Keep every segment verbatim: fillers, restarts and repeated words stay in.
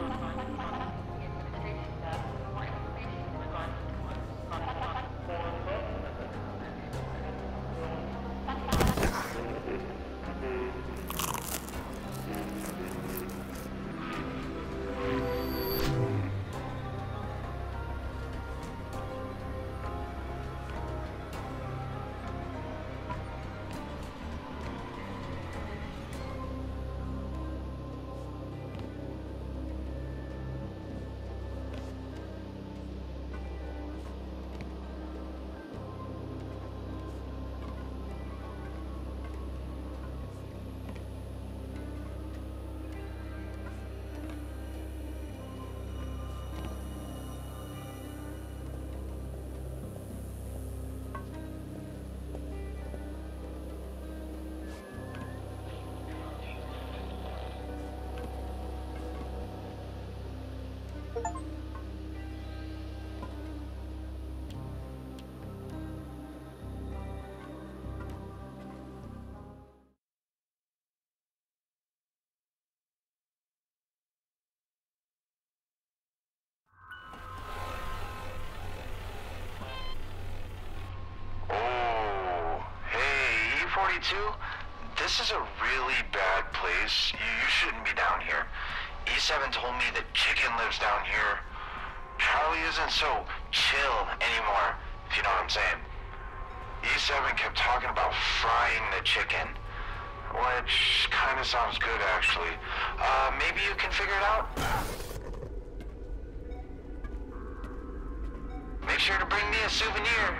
forty-two, this is a really bad place. You, you shouldn't be down here. E seven told me that Chicken lives down here. Charlie isn't so chill anymore, if you know what I'm saying. E seven kept talking about frying the chicken, which kind of sounds good, actually. Uh, maybe you can figure it out? Make sure to bring me a souvenir.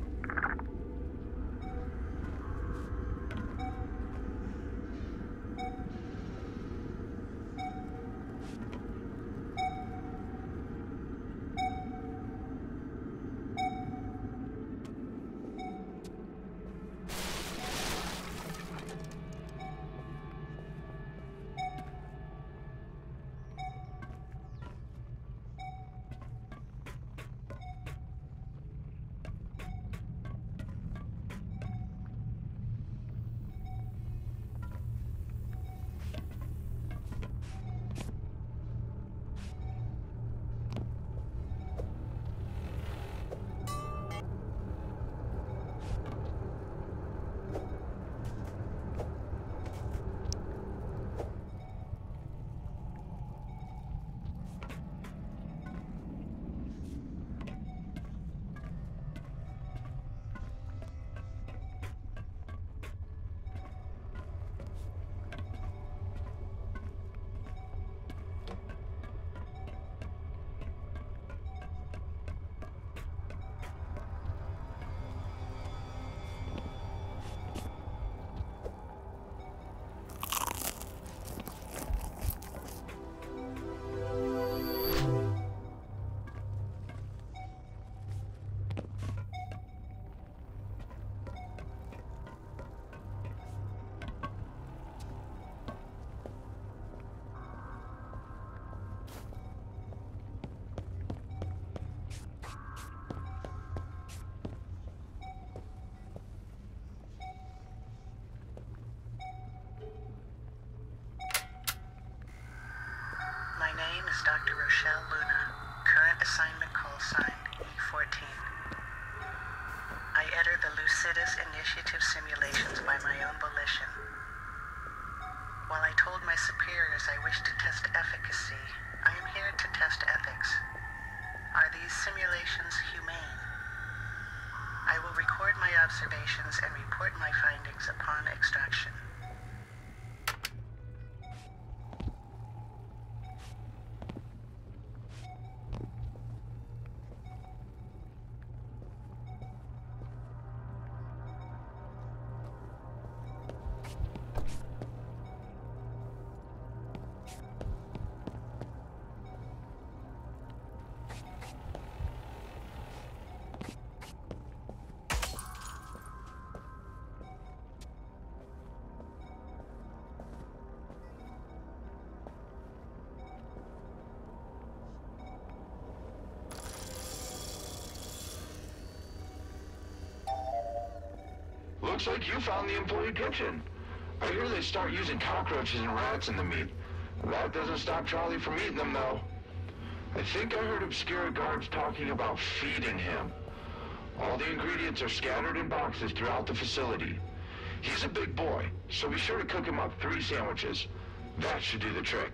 My name is Doctor Rochelle Luna, current assignment call sign E fourteen. I enter the Lucidus Initiative simulations by my own volition. While I told my superiors I wished to test efficacy, I am here to test ethics. Are these simulations humane? I will record my observations and report my findings upon extraction. Looks like you found the employee kitchen. I hear they start using cockroaches and rats in the meat. That doesn't stop Charlie from eating them, though. I think I heard Obscura guards talking about feeding him. All the ingredients are scattered in boxes throughout the facility. He's a big boy, so be sure to cook him up three sandwiches. That should do the trick.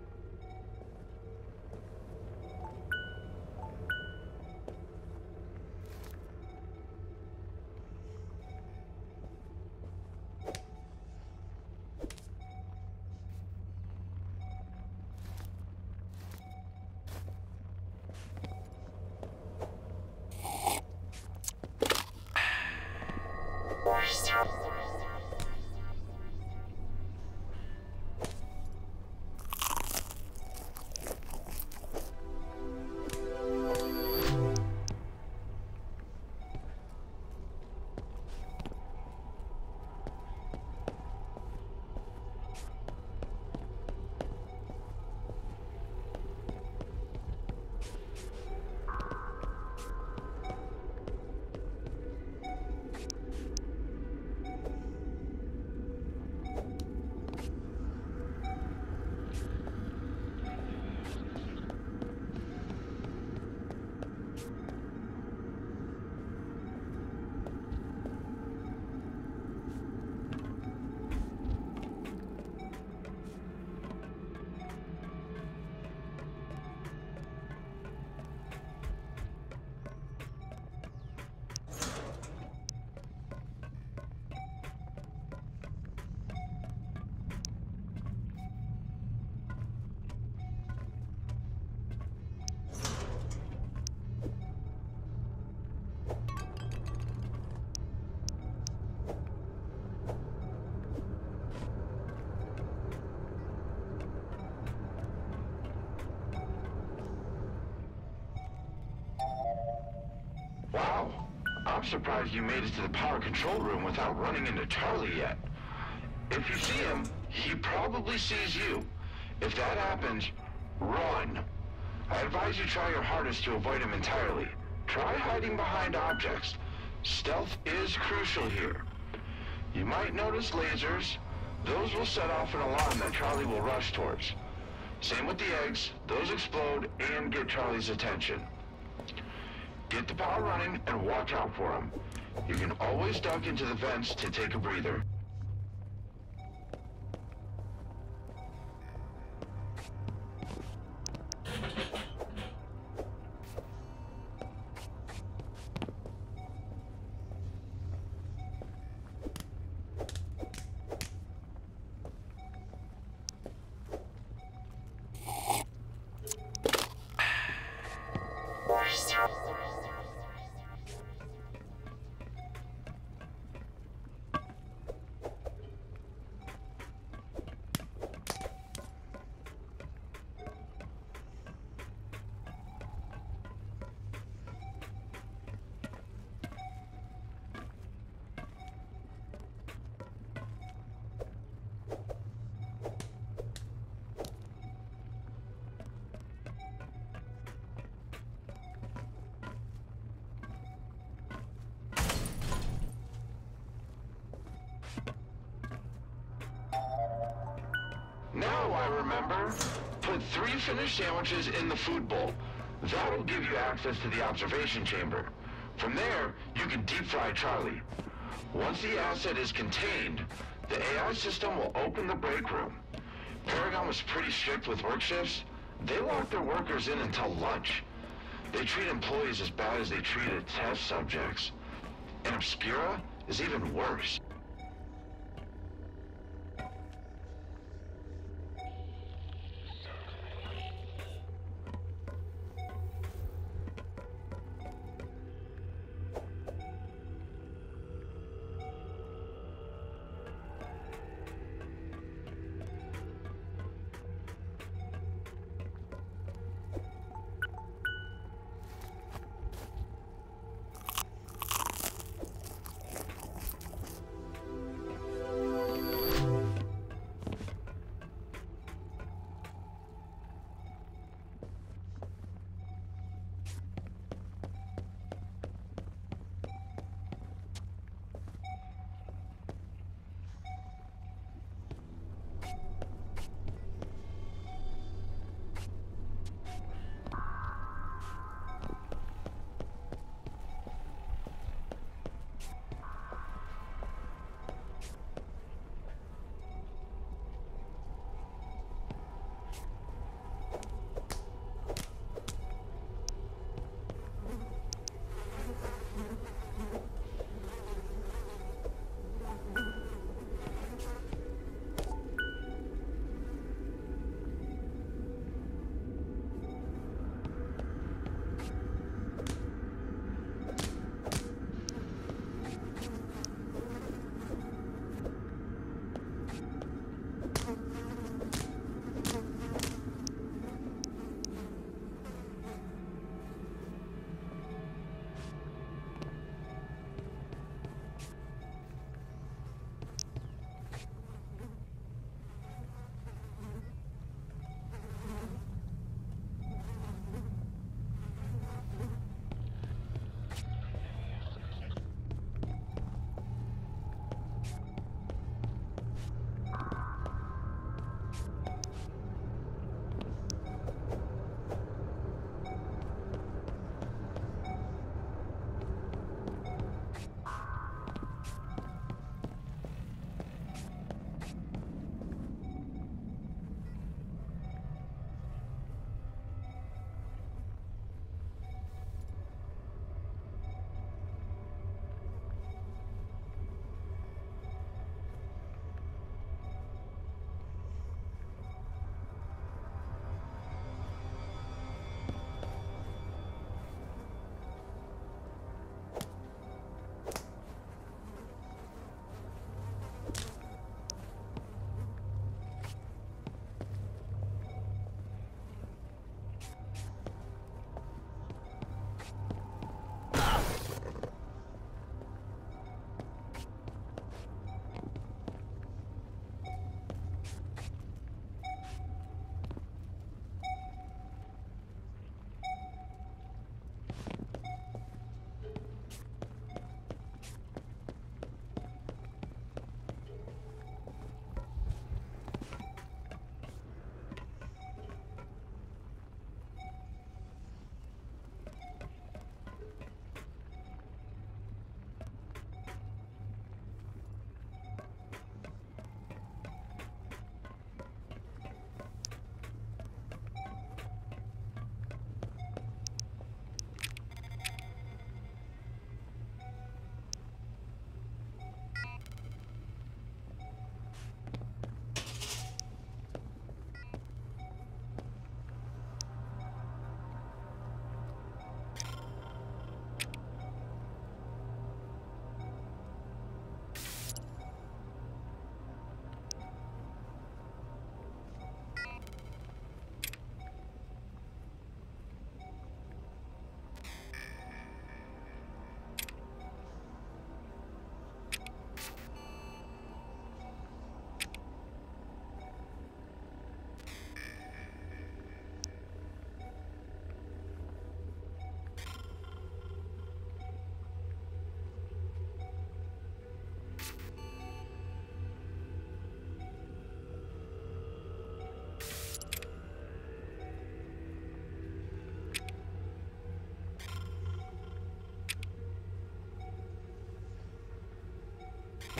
Wow, I'm surprised you made it to the power control room without running into Charlie yet. If you see him, he probably sees you. If that happens, run. I advise you try your hardest to avoid him entirely. Try hiding behind objects. Stealth is crucial here. You might notice lasers. Those will set off an alarm that Charlie will rush towards. Same with the eggs. Those explode and get Charlie's attention. Get the power running and watch out for him. You can always duck into the vents to take a breather. Now I remember. Put three finished sandwiches in the food bowl. That'll give you access to the observation chamber. From there, you can deep fry Charlie. Once the asset is contained, the A I system will open the break room. Paragon was pretty strict with work shifts. They lock their workers in until lunch. They treat employees as bad as they treated test subjects. And Obscura is even worse.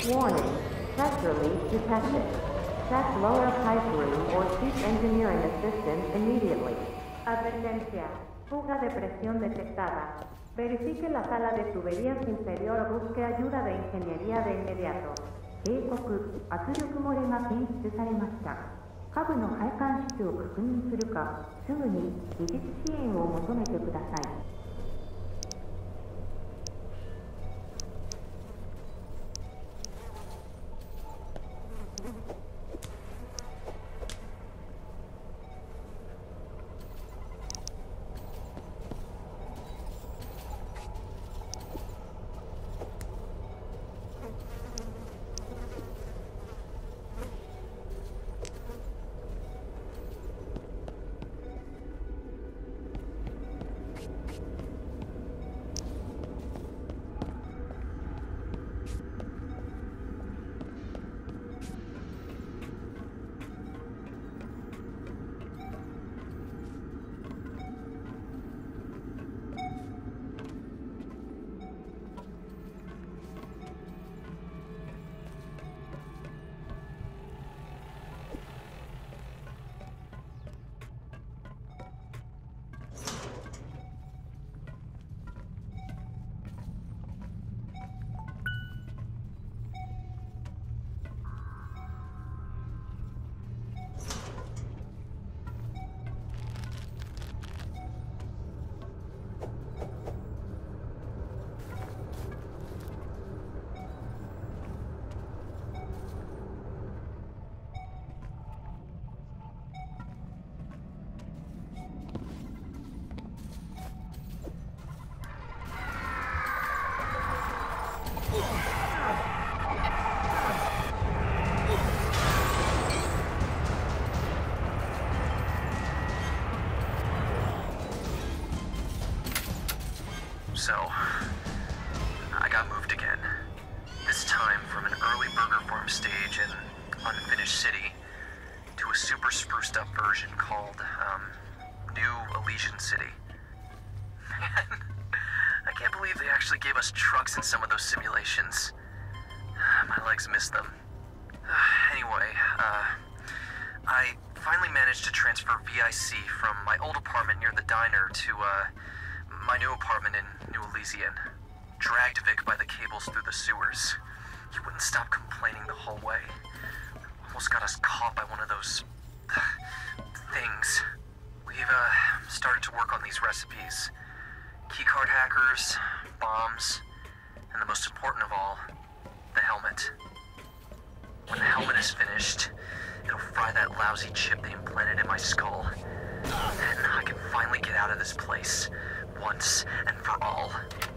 Warning. Pressure leak detected. Check lower pipe room or seek engineering assistance immediately. Advertencia. Fuga de presión detectada. Verifique la sala de tuberías inferior o busque ayuda de ingeniería de inmediato. 警告、圧力漏れが検出されました。下部の配管室を確認するか、すぐに技術支援を求めてください。 So, I got moved again. This time from an early burger farm stage in unfinished city to a super spruced up version called, um, New Elysian City. Man, I can't believe they actually gave us trucks in some of those simulations. My legs miss them. Anyway, uh, I finally managed to transfer V I C from my old apartment near the diner to, uh, my new apartment in New Elysian. Dragged Vic by the cables through the sewers. He wouldn't stop complaining the whole way. Almost got us caught by one of those uh, things. We've uh, started to work on these recipes. Keycard hackers, bombs, and the most important of all, the helmet. When the helmet is finished, it'll fry that lousy chip they implanted in my skull. Then I can finally get out of this place, once and for all.